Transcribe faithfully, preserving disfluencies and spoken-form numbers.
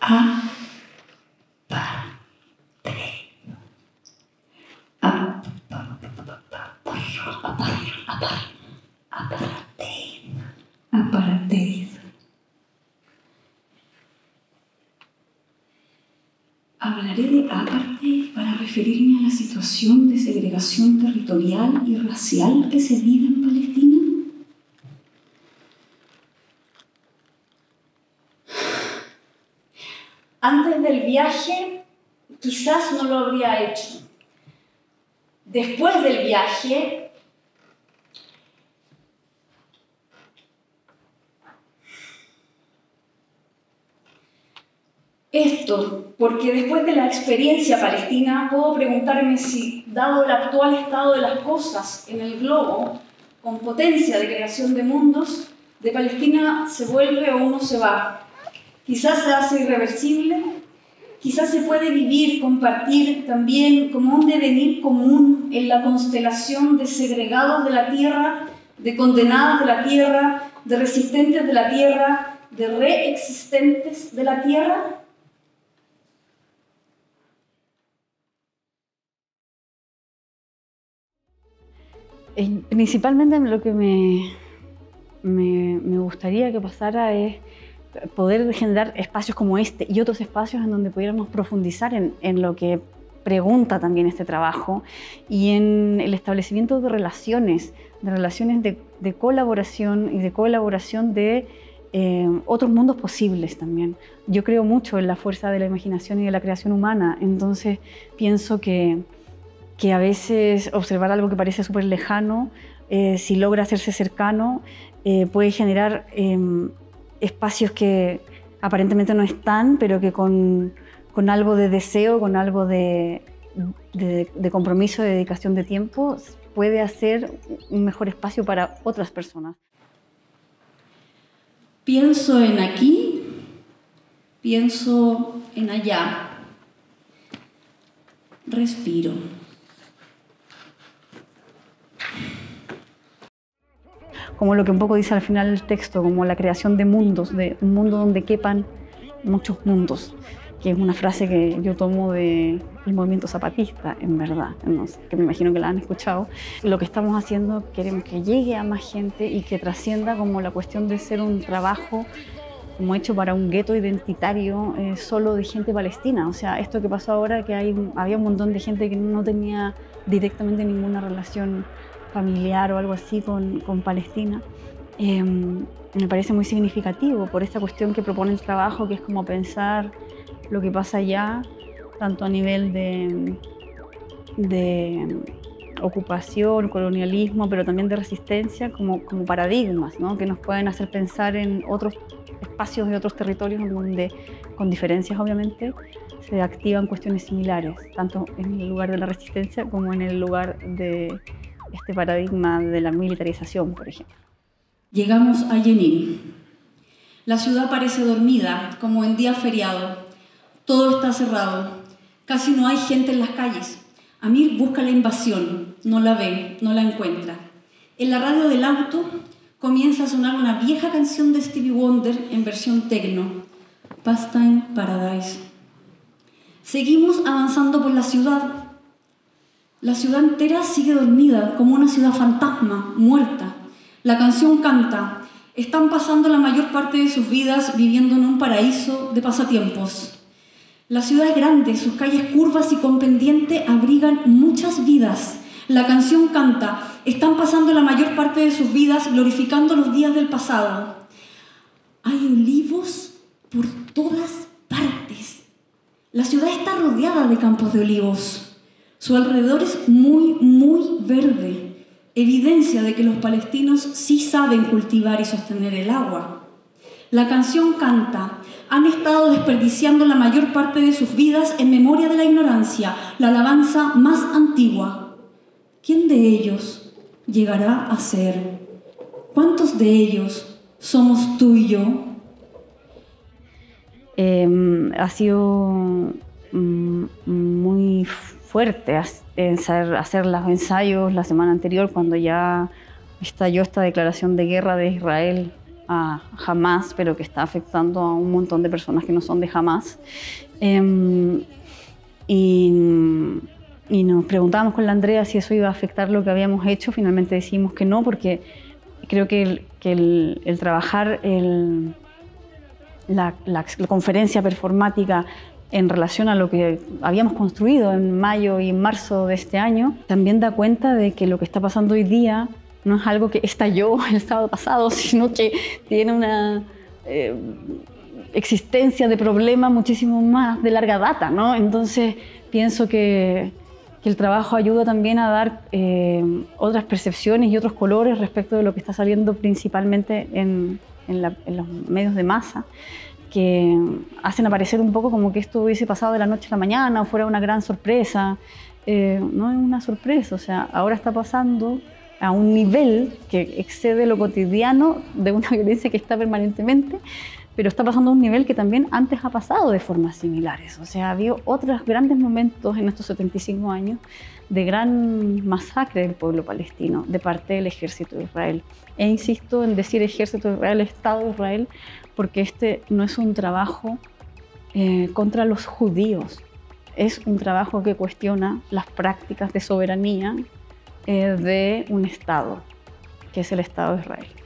Apartheid. Hablaré de apartheid para referirme a la situación de segregación territorial y racial que se vive en Palestina. Antes del viaje, quizás no lo habría hecho. Después del viaje, esto, porque después de la experiencia palestina puedo preguntarme si, dado el actual estado de las cosas en el globo, con potencia de creación de mundos, de Palestina se vuelve o uno se va. Quizás se hace irreversible, quizás se puede vivir, compartir también como un devenir común en la constelación de segregados de la tierra, de condenados de la tierra, de resistentes de la tierra, de reexistentes de la tierra. Principalmente lo que me, me, me gustaría que pasara es poder generar espacios como este y otros espacios en donde pudiéramos profundizar en, en lo que pregunta también este trabajo y en el establecimiento de relaciones, de relaciones de, de colaboración y de colaboración de eh, otros mundos posibles también. Yo creo mucho en la fuerza de la imaginación y de la creación humana, entonces pienso que que a veces observar algo que parece súper lejano, eh, si logra hacerse cercano, eh, puede generar eh, espacios que aparentemente no están, pero que con, con algo de deseo, con algo de, de, de compromiso, de dedicación de tiempo, puede hacer un mejor espacio para otras personas. Pienso en aquí, pienso en allá, respiro. Como lo que un poco dice al final el texto, como la creación de mundos, de un mundo donde quepan muchos mundos, que es una frase que yo tomo del movimiento zapatista, en verdad, no sé, que me imagino que la han escuchado. Lo que estamos haciendo, queremos que llegue a más gente y que trascienda como la cuestión de ser un trabajo como hecho para un gueto identitario eh, solo de gente palestina. O sea, esto que pasó ahora, que hay, había un montón de gente que no tenía directamente ninguna relación familiar o algo así con, con Palestina, eh, me parece muy significativo por esta cuestión que propone el trabajo, que es como pensar lo que pasa allá, tanto a nivel de, de ocupación, colonialismo, pero también de resistencia, como, como paradigmas, ¿no? Que nos pueden hacer pensar en otros espacios de otros territorios en donde, con diferencias obviamente, se activan cuestiones similares, tanto en el lugar de la resistencia como en el lugar de este paradigma de la militarización, por ejemplo. Llegamos a Jenin. La ciudad parece dormida, como en día feriado. Todo está cerrado. Casi no hay gente en las calles. Amir busca la invasión. No la ve, no la encuentra. En la radio del auto comienza a sonar una vieja canción de Stevie Wonder en versión techno. Pastime Paradise. Seguimos avanzando por la ciudad. La ciudad entera sigue dormida, como una ciudad fantasma, muerta. La canción canta. Están pasando la mayor parte de sus vidas viviendo en un paraíso de pasatiempos. La ciudad es grande, sus calles curvas y con pendiente abrigan muchas vidas. La canción canta. Están pasando la mayor parte de sus vidas glorificando los días del pasado. Hay olivos por todas partes. La ciudad está rodeada de campos de olivos. Su alrededor es muy, muy verde, evidencia de que los palestinos sí saben cultivar y sostener el agua. La canción canta. Han estado desperdiciando la mayor parte de sus vidas en memoria de la ignorancia, la alabanza más antigua. ¿Quién de ellos llegará a ser? ¿Cuántos de ellos somos tú y yo? Eh, ha sido mm, muy fuerte hacer, hacer los ensayos la semana anterior, cuando ya estalló esta declaración de guerra de Israel a Hamás, pero que está afectando a un montón de personas que no son de Hamás. Eh, y, y nos preguntábamos con la Andrea si eso iba a afectar lo que habíamos hecho. Finalmente decidimos que no, porque creo que el, que el, el trabajar el, la, la, la conferencia performática en relación a lo que habíamos construido en mayo y en marzo de este año, también da cuenta de que lo que está pasando hoy día no es algo que estalló el sábado pasado, sino que tiene una eh, existencia de problemas muchísimo más de larga data, ¿no? Entonces pienso que, que el trabajo ayuda también a dar eh, otras percepciones y otros colores respecto de lo que está saliendo principalmente en, en, la, en los medios de masa, que hacen aparecer un poco como que esto hubiese pasado de la noche a la mañana o fuera una gran sorpresa. Eh, no es una sorpresa, o sea, ahora está pasando a un nivel que excede lo cotidiano de una violencia que está permanentemente, pero está pasando a un nivel que también antes ha pasado de formas similares. O sea, ha habido otros grandes momentos en estos setenta y cinco años de gran masacre del pueblo palestino de parte del ejército de Israel. E insisto en decir ejército de Israel, Estado de Israel, porque este no es un trabajo eh, contra los judíos, es un trabajo que cuestiona las prácticas de soberanía eh, de un Estado, que es el Estado de Israel.